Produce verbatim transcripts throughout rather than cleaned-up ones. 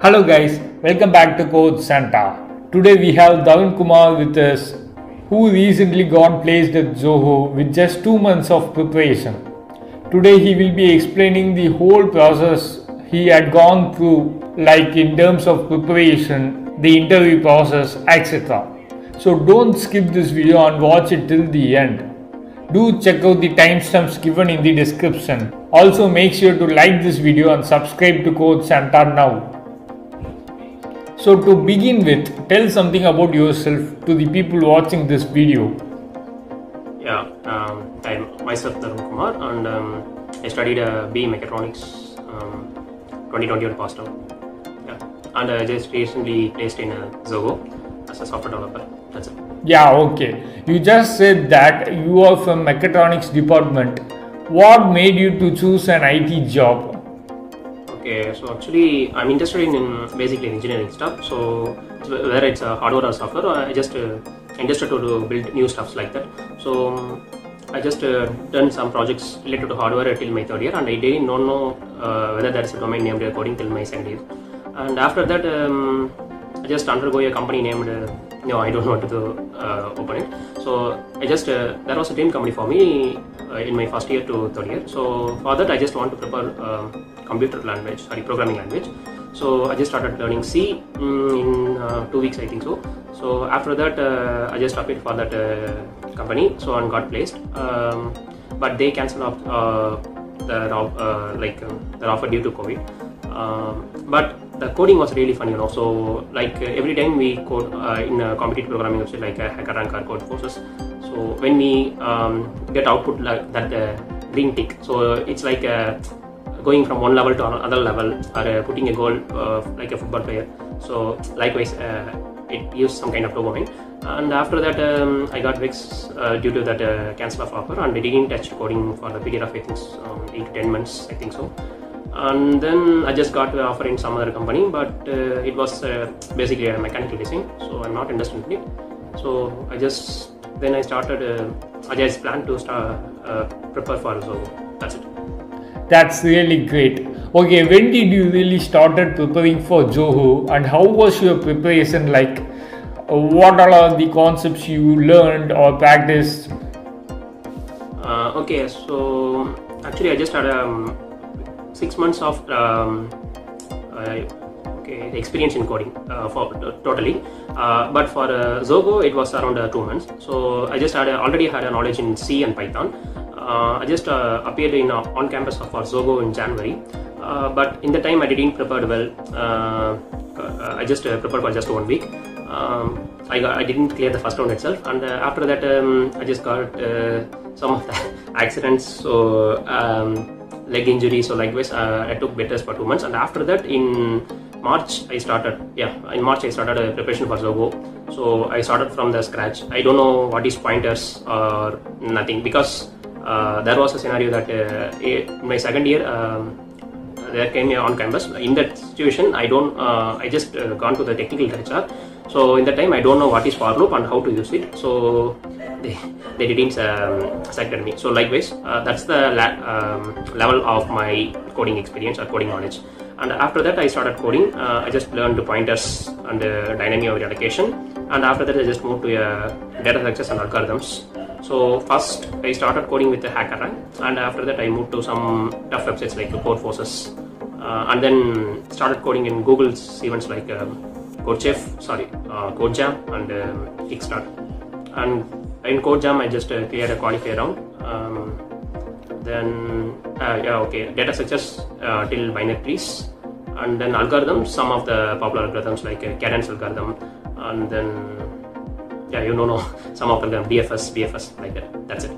Hello guys, welcome back to Code Santa. Today we have Davin Kumar with us, who recently got placed at Zoho with just two months of preparation. Today he will be explaining the whole process he had gone through, like in terms of preparation, the interview process, et cetera. So don't skip this video and watch it till the end. Do check out the timestamps given in the description. Also make sure to like this video and subscribe to Code Santa now. So to begin with, tell something about yourself to the people watching this video. Yeah, um, I'm myself Davin Kumar, and um, I studied uh, B E Mechatronics um, twenty twenty-one passed out. Yeah, and I just recently placed in uh, Zoho as a software developer. That's it. Yeah, okay. You just said that you are from Mechatronics department. What made you to choose an I T job? Okay, so actually I'm interested in, in basically engineering stuff. So whether it's uh, hardware or software, I just uh, interested to, to build new stuffs like that. So um, I just uh, done some projects related to hardware till my third year, and I didn't know uh, whether there is a domain named coding till my second year. And after that, um, I just undergo a company named. Uh, no, I don't want to uh, open it. So I just uh, there was a dream company for me uh, in my first year to third year. So for that, I just want to prepare. Uh, computer language, sorry, programming language. So I just started learning C um, in uh, two weeks, I think so. So after that, uh, I just applied for that uh, company, so and got placed. Um, but they cancelled off uh, the uh, like uh, their offer due to COVID. Um, but the coding was really fun, you know. So like uh, every time we code uh, in a competitive programming website like uh, HackerRank or Codeforces. So when we um, get output like that uh, green tick, so it's like a going from one level to another level, or uh, putting a goal uh, like a football player. So likewise, uh, it used some kind of dopamine. And after that, um, I got vexed uh, due to that uh, cancel of offer, and I didn't touch coding for the period of I think um, eight to ten months, I think so. And then I just got the offer in some other company, but uh, it was uh, basically a mechanical design, so I'm not interested in it. So I just then I started. Uh, I just planned to start uh, prepare for Zoho. That's it. That's really great. Okay, when did you really started preparing for Zoho, and how was your preparation like? Uh, what are the concepts you learned or practiced? Uh, okay, so actually I just had um, six months of um, uh, okay, experience in coding uh, for totally, uh, but for uh, Zoho it was around uh, two months. So I just had a, already had a knowledge in C and Python. Uh, I just uh, appeared in uh, on campus for Zoho in January, uh, but in the time I didn't prepare well. Uh, uh, I just uh, prepared for just one week. Um, I, got, I didn't clear the first round itself, and uh, after that um, I just got uh, some of the accidents, so um, leg injury. So likewise, uh, I took bed rest for two months, and after that in March I started. Yeah, in March I started a preparation for Zoho. So I started from the scratch. I don't know what is pointers or nothing, because Uh, there was a scenario that uh, in my second year um, there came a on campus. In that situation, I don't. Uh, I just uh, gone to the technical H R. So in that time, I don't know what is for loop and how to use it. So they, they didn't um, select me. So likewise, uh, that's the la um, level of my coding experience or coding knowledge. And after that, I started coding. Uh, I just learned the pointers and the dynamic of allocation. And after that, I just moved to uh, data structures and algorithms. So first I started coding with the HackerRank, and after that I moved to some tough websites like Codeforces, uh, and then started coding in Google's events like um, CodeChef, sorry, uh, CodeJam and um, Kickstart. And in CodeJam I just uh, cleared a qualifier round. Um, then uh, yeah, okay, data structures uh, till binary trees, and then algorithms, some of the popular algorithms like uh, cadence algorithm, and then yeah, you know, no, some of them D F S, B F S, like that. That's it.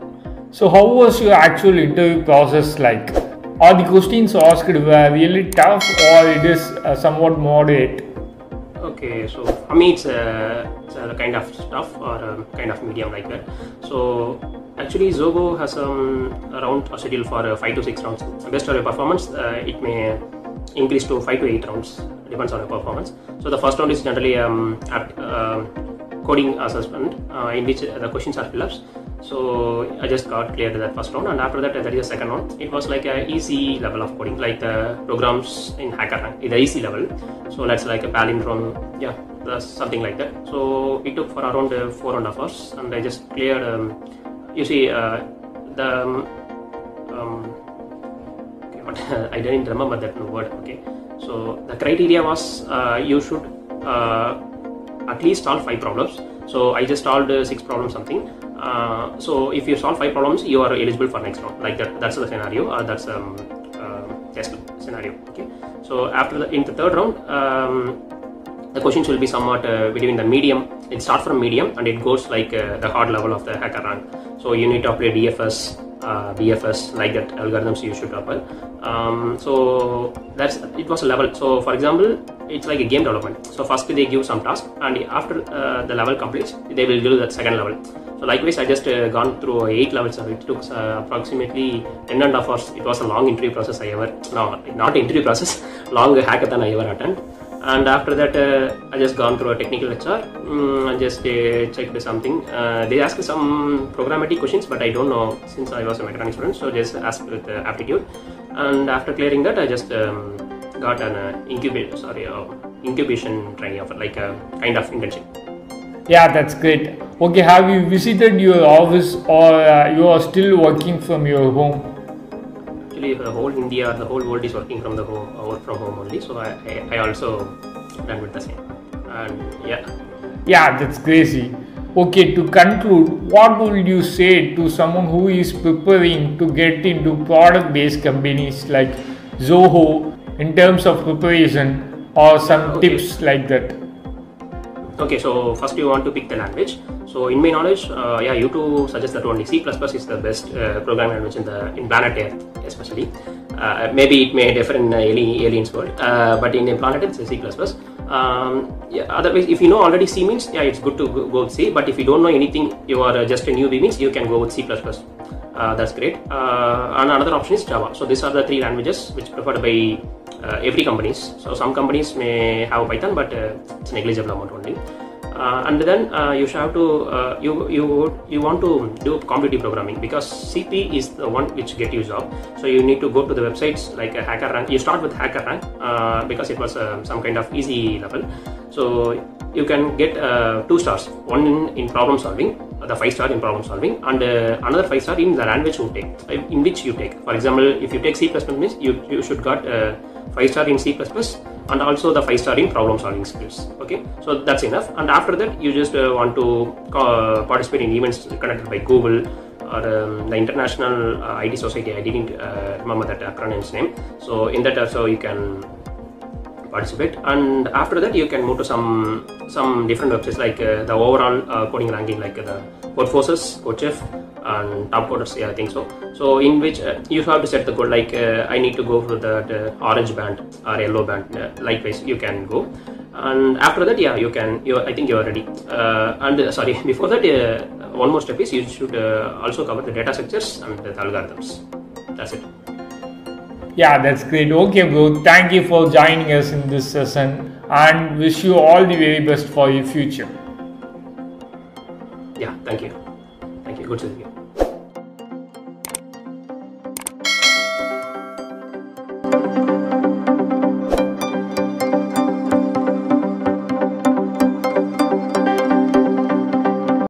So how was your actual interview process like? Are the questions asked were really tough, or it is uh, somewhat moderate? Okay, so for me it's a, it's a kind of tough or a kind of medium like that. So actually Zoho has um, around a schedule for uh, five to six rounds. Based on your performance, uh, it may increase to five to eight rounds. Depends on your performance. So the first round is generally um, apt, uh, coding assessment, uh, in which the questions are fill-ups. So I just got cleared that first round, and after that there is a second round. It was like a easy level of coding, like the programs in HackerRank, the easy level. So that's like a palindrome, yeah, that's something like that. So it took for around uh, four and a half hours, and I just cleared. Um, you see, uh, the um, um, okay, but I didn't remember that word. Okay, so the criteria was uh, you should uh, at least solve five problems. So I just solved uh, six problems something. Uh, so if you solve five problems, you are eligible for next round. Like that, that's the scenario. Uh, that's um, uh, test scenario. Okay. So after the, in the third round, um, the questions will be somewhat uh, between the medium. It starts from medium and it goes like uh, the hard level of the HackerRank. So you need to apply D F S, uh, B F S, like that algorithms you should apply. Um, so that's it was a level. So for example, it's like a game development. So first they give some task, and after uh, the level completes, they will do that second level. So likewise, I just uh, gone through eight levels. So it took uh, approximately ten and a half hours. It was a long interview process I ever, no, not interview process, long hackathon I ever attended. And after that, uh, I just gone through a technical lecture. Mm, I just uh, checked something. Uh, they asked some programmatic questions, but I don't know since I was a mechatronics student. So just asked with uh, aptitude. And after clearing that, I just um, got an uh, incubation, sorry, uh, incubation training offer, like a kind of internship. Yeah, that's great. Okay, have you visited your office, or uh, you are still working from your home? Actually, the whole India, the whole world is working from the home, uh, work from home only. So I, I, I also done with the same. And yeah. Yeah, that's crazy. Okay, to conclude, what would you say to someone who is preparing to get into product-based companies like Zoho in terms of preparation, or some okay. tips like that? Okay, so first you want to pick the language. So in my knowledge, uh, yeah, you two suggest that only C plus plus is the best uh, programming language in the in planet Earth, especially. Uh, maybe it may differ in uh, aliens world, uh, but in a planet Earth, it's C plus plus. Um, yeah, otherwise, if you know already C means, yeah, it's good to go, go with C. But if you don't know anything, you are uh, just a newbie means, you can go with C plus plus. Uh, that's great. Uh, and another option is Java. So these are the three languages which preferred by uh, every companies. So some companies may have Python, but uh, it's negligible amount only. Uh, and then uh, you should have to uh, you you you want to do competitive programming, because C P is the one which get you job. So you need to go to the websites like a HackerRank. You start with HackerRank uh, because it was uh, some kind of easy level. So you can get uh, two stars, one in, in problem solving, the five star in problem solving, and uh, another five star in the language you take, in which you take. For example, if you take C plus plus means you you should got uh, five star in C plus plus and also the five star in problem solving skills. Okay, so that's enough. And after that, you just uh, want to uh, participate in events conducted by Google or um, the International uh, I T Society. I didn't uh, remember that acronym's name. So in that also you can participate, and after that you can move to some some different websites like uh, the overall uh, coding ranking, like uh, the Codeforces, CodeChef, and Top Coders. Yeah, I think so. So in which uh, you have to set the code, like uh, I need to go for the, the orange band or yellow band. Uh, likewise, you can go, and after that, yeah, you can. You I think you are ready. Uh, and uh, sorry, before that, uh, one more step is you should uh, also cover the data structures and the algorithms. That's it. Yeah, that's great. Okay, bro. Thank you for joining us in this session, and wish you all the very best for your future. Yeah, thank you. Thank you. Good seeing you.